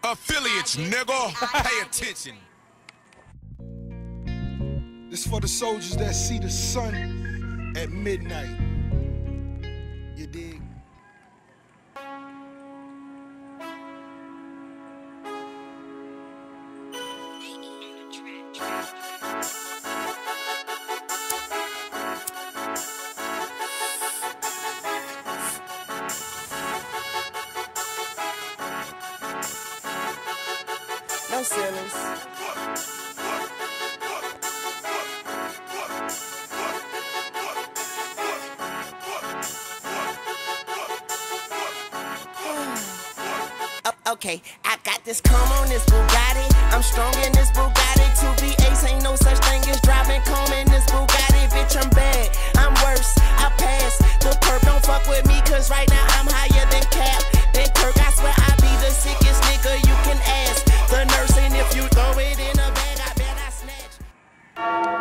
Affiliates, nigga. Pay attention. This for the soldiers that see the sun at midnight. You dig? No ceilings. Okay, I got this comb on this Bugatti. I'm strong in this Bugatti. 2V8 ain't no such thing as driving comb in this Bugatti. Bitch, I'm bad, I'm worse, I pass. The perp don't fuck with me, cause right now I'm higher than Cap. Then Kirk, I swear I be the sickest nigga you can ask. The nurse, and if you throw it in a bag, I bet I snatch.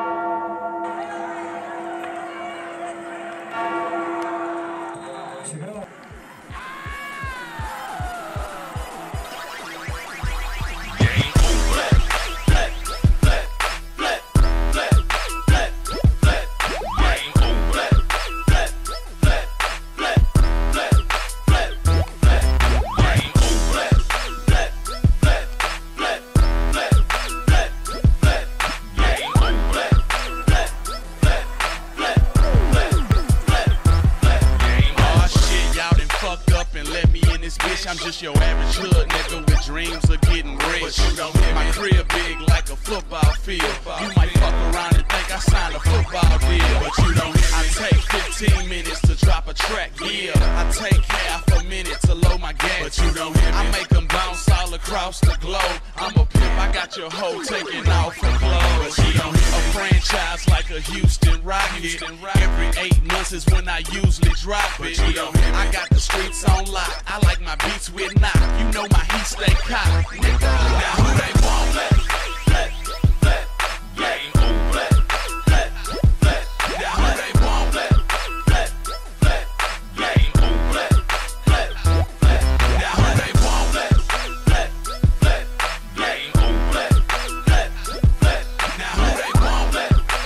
I'm just your average hood nigga with dreams of getting rich. But you don't hear my crib big like a football field. You might fuck around and think I signed a football deal. But you don't hear me. I take 15 minutes to drop a track, yeah. I take half a minute to load my gas. But you don't hear me. I make them bounce all across the globe. I'm a pimp, I got your hoe taking off her clothes. But you don't hear me. A franchise like a Houston Rocket. Every 8 months is when I usually drop it. But you don't hear me. I got the streets on lock. I like my beats with knock. You know my heat stay cocked. Nigga, now who they want? Let, yeah, let. Now who they want? Let, yeah, let. Now who they want? Let, yeah, let. Now who they want?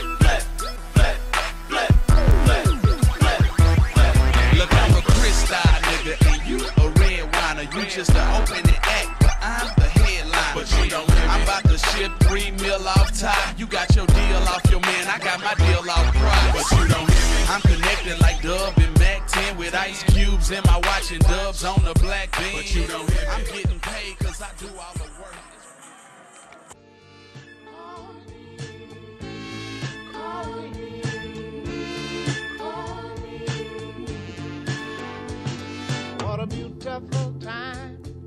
Let. Look, I'm a crystal nigga, and you a red winer. You just an opening act, but I'm the headline. But you don't hear me. I'm about to ship 3 mil off top. You got your deal off your man, I got my deal off price. But you don't hear me. I'm connected like Dub and Mac 10 with ice cubes in my watch and dubs on the black bean. But you don't hear me. I'm getting paid cause I do all the work. What a beautiful time